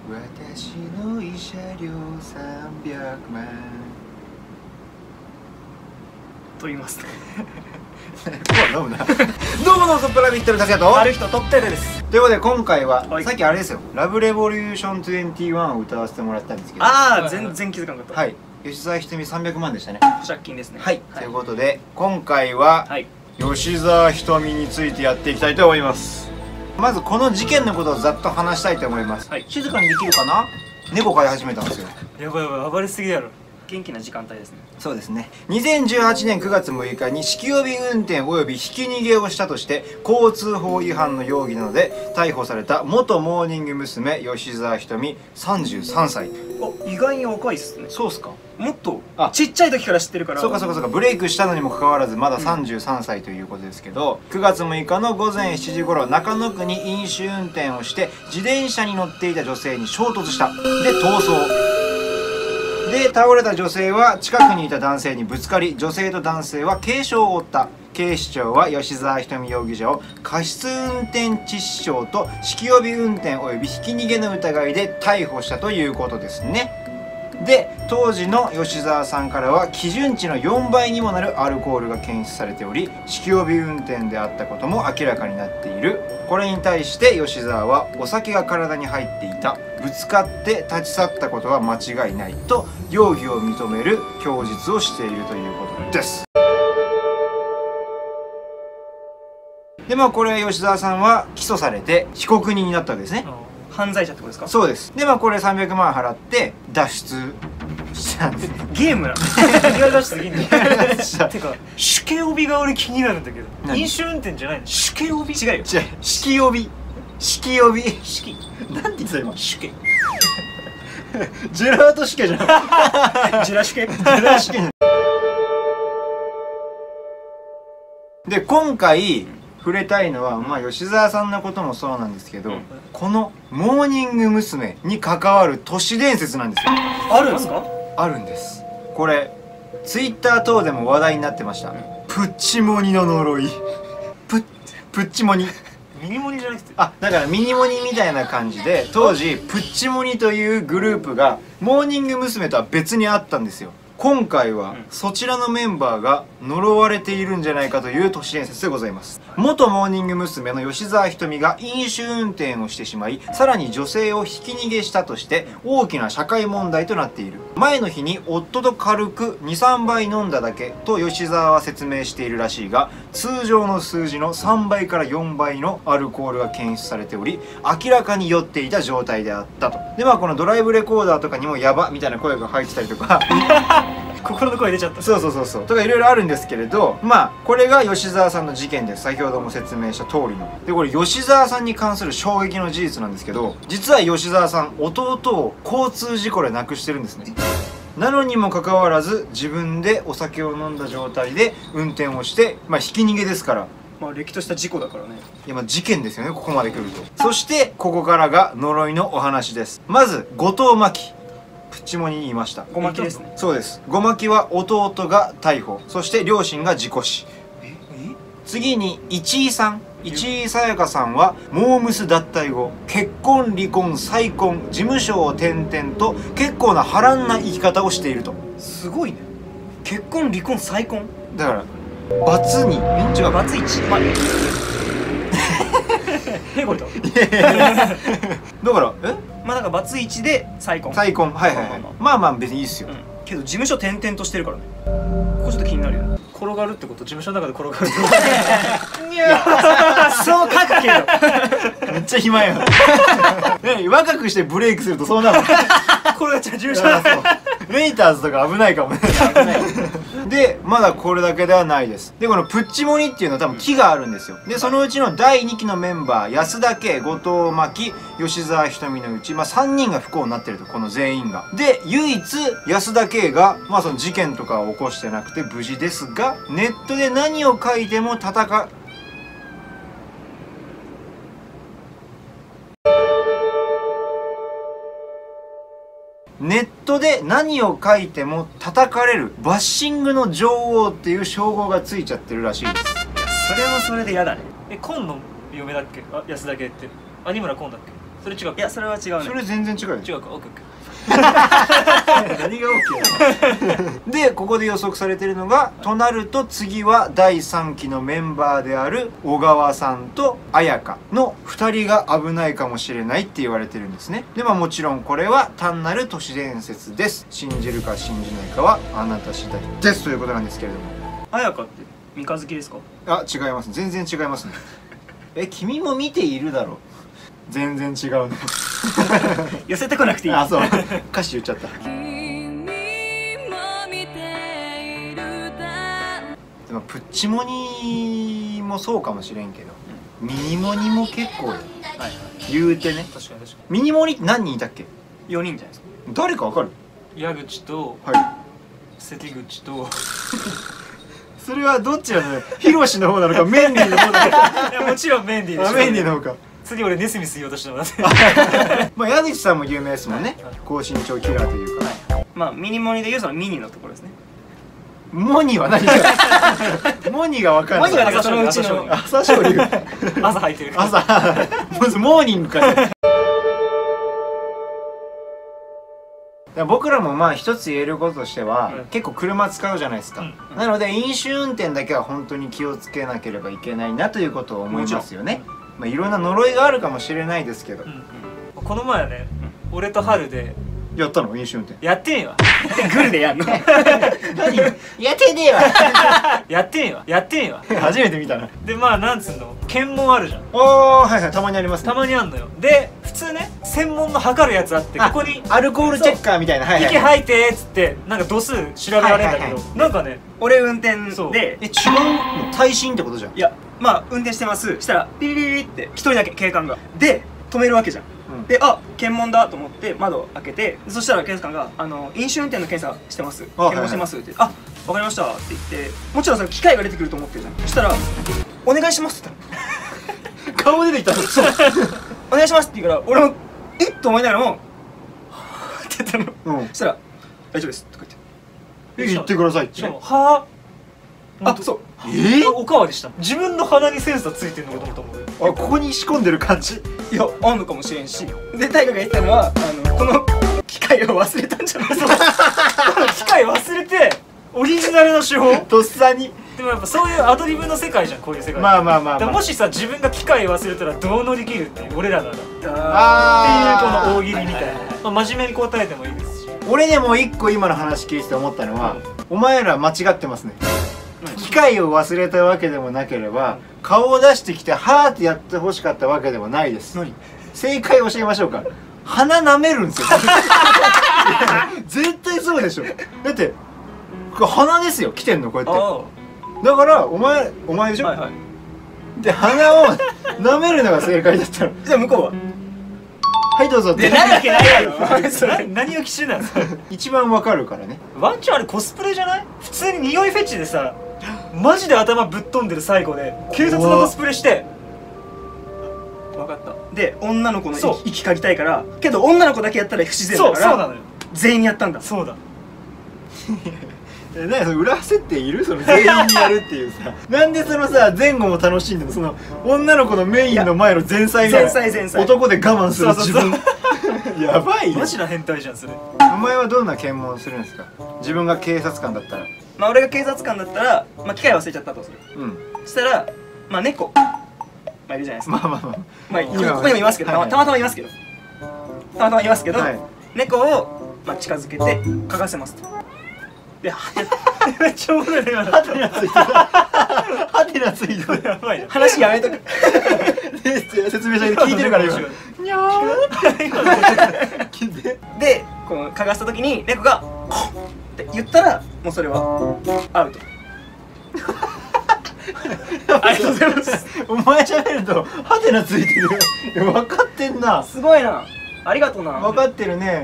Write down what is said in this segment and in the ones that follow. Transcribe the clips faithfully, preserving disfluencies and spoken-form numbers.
私の慰謝料さんびゃくまんと言いますね。 飲むなどうもノンストップラビットの達也とある人とってるです。 ということで今回は、 はい、 さっきあれですよ「ラブレボリューションにじゅういち」を歌わせてもらったんですけど、 ああ全然気づかなかった。 はい、吉沢ひとみさんびゃくまんでしたね。 借金ですね。 はい、はい、ということで今回は、はい、吉沢ひとみについてやっていきたいと思います。まずこの事件のことをざっと話したいと思います。はい、静かにできるかな。猫飼い始めたんですよ。 やばいやばい、暴れすぎやろ。元気な時間帯ですね。 そうですね。にせんじゅうはちねんくがつむいかに酒気帯び運転およびひき逃げをしたとして交通法違反の容疑などで逮捕された元モーニング娘。吉沢ひとみさんじゅうさんさい。 あ、意外に若いっすね。 そうっすか。 もっとちっちゃい時から知ってるから。 そうかそうかそうか。ブレイクしたのにもかかわらずまださんじゅうさんさいということですけど、くがつむいかのごぜんしちじ頃中野区に飲酒運転をして自転車に乗っていた女性に衝突した。で逃走で、倒れた女性は近くにいた男性にぶつかり、女性と男性は軽傷を負った。警視庁は吉沢ひとみ容疑者を過失運転致死傷と酒気帯び運転およびひき逃げの疑いで逮捕したということですね。で、当時の吉沢さんからは基準値のよんばいにもなるアルコールが検出されており、酒気帯び運転であったことも明らかになっている。これに対して吉沢はお酒が体に入っていた、ぶつかって立ち去ったことは間違いないと容疑を認める供述をしているということです。でまあこれ吉沢さんは起訴されて被告人になったわけですね。 犯罪者ってことですか？そうです。でまあこれさんびゃくまん払って脱出したんですね。 ゲームな意外出していいんだてか酒気帯びが俺気になるんだけど、飲酒運転じゃないの？酒気帯び違うよ。違う、 酒気帯び酒気帯び式なんて言ってた今。 酒気ジェラート酒気じゃんジェラ酒気ジェラ酒気で今回触れたいのは、まあ吉沢さんのこともそうなんですけど、うん、このモーニング娘。に関わる都市伝説なんですよ。 あるんですか？ あるんです。これツイッター等でも話題になってました。うん、プッチモニの呪い。プップッチモニミニモニじゃなくて、 あ、だからミニモニみたいな感じで当時プッチモニというグループがモーニング娘。とは別にあったんですよ。今回はそちらのメンバーが呪われているんじゃないかという都市伝説でございます。元モーニング娘。の吉沢ひとみが飲酒運転をしてしまい、さらに女性をひき逃げしたとして大きな社会問題となっている。前の日に夫と軽く にさんばい飲んだだけと吉沢は説明しているらしいが、通常の数字のさんばいからよんばいのアルコールが検出されており、明らかに酔っていた状態であったと。でまあこのドライブレコーダーとかにもやばみたいな声が入ってたりとか心の声出ちゃった。 そうそうそうそうとかいろいろあるんですけれど、まあこれが吉沢さんの事件です。先ほども説明した通りの。でこれ吉沢さんに関する衝撃の事実なんですけど、実は吉沢さん弟を交通事故で亡くしてるんですね。なのにもかかわらず自分でお酒を飲んだ状態で運転をして、まあひき逃げですから、 まあれっきとした事故だからね。 いやまあ事件ですよね、ここまで来ると。そしてここからが呪いのお話です。まず後藤真希、プチモニにいました。 ごまきですね。 そうです。ごまきは弟が逮捕、そして両親が事故死。ええ次に市井さん、市井さやかさんはモームス脱退後結婚離婚再婚事務所を転々と結構な波乱な生き方をしていると。 すごいね。結婚離婚再婚だからバツに違うバツいちまあへこいとだからえまあだからバツいちで再婚再婚はいはいはい、まあまあ別にいいっすよ、うん、 けど事務所転々としてるからね。ここちょっと気になるよね。転がるってこと、事務所の中で転がるってこといやそう書くけどめっちゃ暇やん若くしてブレイクするとそうなるこれが事務所だそうレイターズとか危ないかもねでまだこれだけではないです。でこのプッチモニっていうのは多分期があるんですよ。でそのうちのだいにきのメンバー安田圭、後藤真希、吉沢ひとみのうち、まあ、さんにんが不幸になってると。この全員がで唯一安田圭が、まあ、その事件とかを起こしてなくて無事ですが、ネットで何を書いても戦うネットで何を書いても叩かれるバッシングの女王っていう称号がついちゃってるらしいです。 それはそれで嫌だね。え、紺の嫁だっけ？あ、安田圭って有村紺だっけ？ それ違う。 いやそれは違うね。 それ全然違うよ。 違うか。オッケーオッケ何が OK でここで予測されてるのが、となると次はだいさんきのメンバーである小川さんと綾香のふたりが危ないかもしれないって言われてるんですね。でまあもちろんこれは単なる都市伝説です。信じるか信じないかはあなた次第ですということなんですけれども。 ー。綾香って三日月ですか？ あ、違います。全然違いますね。え、君も見ているだろう。全然違うね。 寄せてこなくていい。 あ、そう。歌詞言っちゃった。でもプッチモニもそうかもしれんけど、ミニモニも結構よ。 はいはい。 言うてね。 ー。確かに確かミニモニって何人いたっけ？ よにんじゃないですか。 誰かわかる？ に。矢口とは関口と。 い。それはどっちなのよ。ヒロシの方なのかメンディーの方なのか。 いやもちろんメンディーでしょ。 あ、メンディーの方か。 次俺ネスミス言おうとしてもらってまあ矢口さんも有名ですもんね。高身長キラーというか。 まあミニモニでいうそのミニのところですね。 モニは何か。モニがわかんない。 モニはなんかそのうちの朝青龍。 朝入ってる。 朝。まずモーニングからね。僕らもまあ一つ言えることとしては、 うん、 結構車使うじゃないですか、うん、なので飲酒運転だけは本当に気をつけなければいけないなということを思いますよね。まあいろんな呪いがあるかもしれないですけど、うんうん、この前ね、うん、俺と春でやったの飲酒運転。 やってねえわ。 グルでやんの？ 何？やってねえわ。 やってねえわ。やってねえわ。 初めて見たな。 でまあなんつうの、検問あるじゃん。 ああ、はいはい、たまにあります、ね、 たまにあんのよ。で普通ね、専門の測るやつあって、ここにアルコールチェッカーみたいな、はいはい、 息吐いてっつってなんか度数調べられるんだけど、はいはいはい、なんかね、 俺運転で、 え、違うの？耐震ってことじゃん。 いやまあ運転してます。したらピリリリって一人だけ警官がで止めるわけじゃん。うん、で、あ、検問だと思って窓を開けて、そしたら警官が「あの飲酒運転の検査してます、検問してます」って「あ、わかりました」って言って、もちろんその機械が出てくると思ってるじゃん。そしたら「お願いします」って言ったの。 顔出てきたの。 そうお願いしますって言うから、俺も「えっ?」と思いながらも「って言ったの。うん、そしたら「大丈夫です」とか言って 「言ってください」って。 しかも「はあ」あ、そう、 えー、おかわりした。自分の鼻にセンサーついてんのかと思ったもん。 あ、ここに仕込んでる感じ。 いや、あんのかもしれんし。で、大我が言ったのは、あのこの機械を忘れたんじゃないですか。 この機械忘れてオリジナルの手法とっさに。 でもやっぱそういうアドリブの世界じゃん、こういう世界。 まあまあまあ、まあ、 もしさ、自分が機械忘れたらどう乗り切るっていう、俺らならっていうこあの大喜利みたいな、まあ、真面目に答えてもいいですし。 俺でも一個今の話聞いて思ったのは、お前ら間違ってますね。機械を忘れたわけでもなければ、顔を出してきてハーってやってほしかったわけでもないです。 何？ 正解を教えましょうか。鼻舐めるんですよ。絶対そうでしょ。だってこれ鼻ですよ、来てんのこうやって。だからお前お前でしょ、はいはい、で鼻を舐めるのが正解だったの。 じゃあ向こうははいどうぞって。 なるわけないやろ。 それ何を基準なんですか。 一番わかるからね。 ワンチャンあれコスプレじゃない？普通に匂いフェチでさ、マジで頭ぶっ飛んでる最後で警察のコスプレして。 分かった。で女の子の息嗅ぎたいから、けど女の子だけやったら不自然だから、 そうそうなのよ、 全員やったんだ。 そうだ。 え、何その裏設定いる？その全員にやるっていうさ。なんでそのさ前後も楽しんでも、その女の子のメインの前の前菜が前菜前菜男で我慢する自分。やばいよ。 マジな変態じゃんそれ。 お前はどんな検問するんですか？自分が警察官だったら。 まあ俺が警察官だったら、まあ機械忘れちゃったとする。うん。そしたらまあ猫、まあいるじゃないですか。 まあまあまあ。 まあここにもいますけど、たまたまいますけど、たまたまいますけど、猫をまあ近づけて嗅がせますと。で、 めっちゃおもろいね。 ハテナついてた。ハテナついてた。 やばいな。話やめとく。 説明書で聞いてるから今。にゃー。 で、この嗅がした時に猫が「コッ!」って言ったら、もうそれはアウト。ありがとうございます。 お前喋るとハテナついてる。分かってんな。 すごいな。ありがとうな。 分かってるね。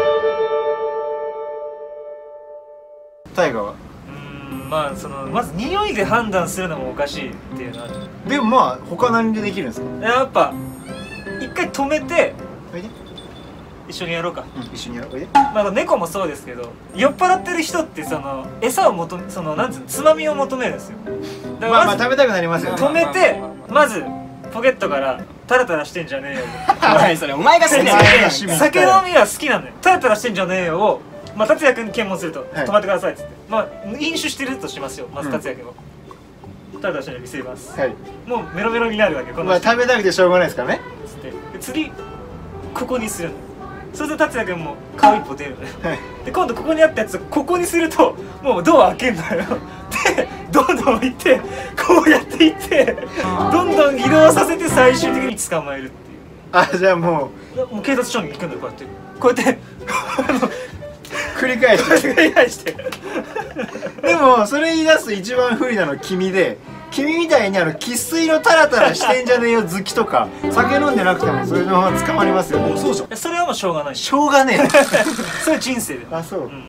大河はうーん、まあそのまず匂いで判断するのもおかしいっていうのはある。 でもまあ他何でできるんですか？ やっぱ一回止めておいで一緒にやろうか、 うん、一緒にやろう。おいで。 まあ猫もそうですけど、酔っ払ってる人ってその餌を求め、そのなんつうの、つまみを求めるんですよ。だからまあまあ食べたくなりますよね。 止めて、まずポケットからタラタラしてんじゃねえよお前それお前が好きなお前がや趣味酒飲みは好きなんだよ。タラタラしてんじゃねえよを、まあ、達也君に検問すると、止まってくださいっつって、まあ、飲酒してるとしますよ、まず達也君を。タラタラしてるの見せます。 はい。 もうメロメロになるわけ、このまあ人。 食べたくてしょうがないですからね。 つって。で次、ここにするの。そうすると達也君も顔一歩出るのね。 はい。 で、今度ここにあったやつをここにすると、もうドア開けんのよ。で、どんどん行って、こうやって行って、どんどん移動させて最終的に捕まえるっていう。 あ、じゃあももう警察署に行くんだよ、こうやってこうやってう繰り返して繰り返してでもそれ言い出すと一番不利なの君で、君みたいにあの生粋のタラタラしてんじゃねえよ好きとか酒飲んでなくてもそれのまま捕まりますよね。 そうじゃん。 それはもうしょうがないししょうがねえそれは人生であ、そう、 ん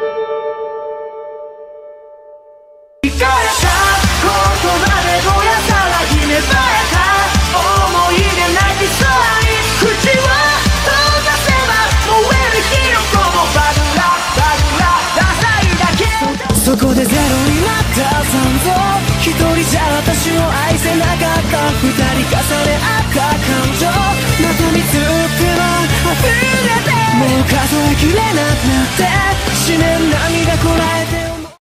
そこでゼロになった残像、一人じゃ私を愛せなかった二人重ね合った感情、また見つけば溢れてもう数えきれなくなって